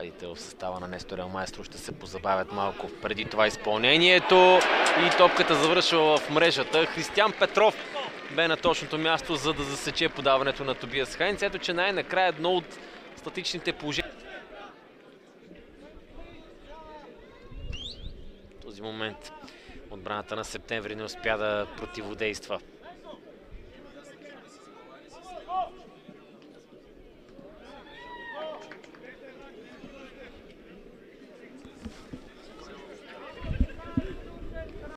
младите в състава на Нестор Елмайстро ще се позабавят малко преди това изпълнението и топката завършва в мрежата. Християн Петров бе на точното място, за да засече подаването на Тобиас Хайнц. Ето, че най-накрая едно от статичните положения. В този момент отбраната на Септември не успя да противодейства